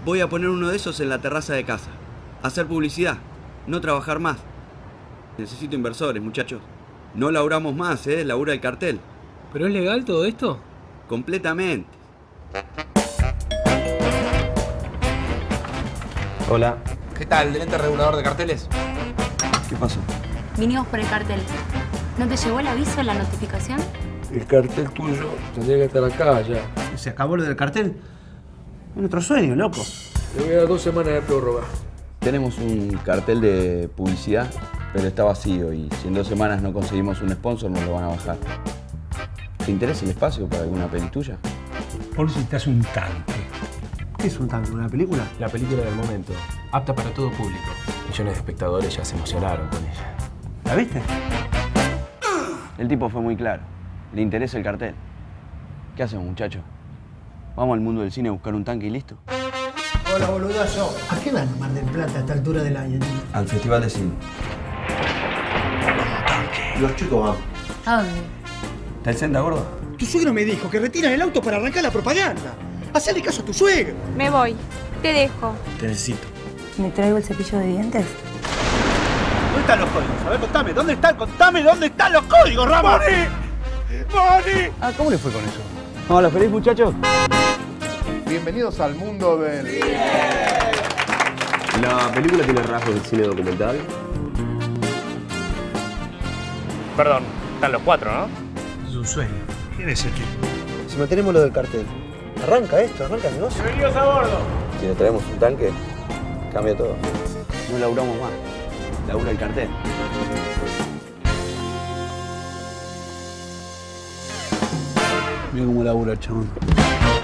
Voy a poner uno de esos en la terraza de casa. Hacer publicidad, no trabajar más. Necesito inversores, muchachos. No laburamos más, labura el cartel. ¿Pero es legal todo esto? Completamente. Hola. ¿Qué tal, el ente regulador de carteles? ¿Qué pasó? Vinimos por el cartel. ¿No te llegó el aviso, la notificación? El cartel tuyo tendría que estar acá ya. ¿Se acabó lo del cartel? Es nuestro sueño, loco. Te voy a dar 2 semanas de prórroga. Tenemos un cartel de publicidad, pero está vacío y si en 2 semanas no conseguimos un sponsor nos lo van a bajar. ¿Te interesa el espacio para alguna peli tuya? Vos necesitas un tanque. ¿Qué es un tanque? ¿Una película? La película del momento, apta para todo público. Millones de espectadores ya se emocionaron con ella. ¿La viste? El tipo fue muy claro. Le interesa el cartel. ¿Qué hacemos, muchachos? ¿Vamos al mundo del cine a buscar un tanque y listo? Hola, boludazo. ¿A qué van a Mar del Plata a esta altura del año? Al Festival de Cine. Los chicos van. ¿A dónde? ¿Está el Senda, gordo? Tu suegro me dijo que retiran el auto para arrancar la propaganda. Hacele caso a tu suegro. Me voy. Te dejo. Te necesito. ¿Me traigo el cepillo de dientes? ¿Dónde están los códigos? A ver, contame. ¿Dónde están? Contame dónde están los códigos, Rama. ¡Moni! Ah, ¿cómo le fue con eso? Hola, feliz, muchachos. Bienvenidos al mundo del... La película tiene rasgos del cine documental. Perdón, están los 4, ¿no? Es un sueño. ¿Quién es el tipo? Si mantenemos lo del cartel. Arranca esto, arranca el negocio. Bienvenidos a bordo. Si nos traemos un tanque, cambia todo. No laburamos más. Labura el cartel. Mira cómo labura el chabón.